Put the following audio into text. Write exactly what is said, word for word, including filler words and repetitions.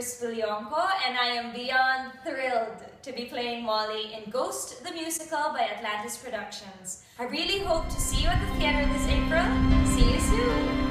Cris Villonco, and I am beyond thrilled to be playing Molly in Ghost the Musical by Atlantis Productions. I really hope to see you at the theater this April. See you soon!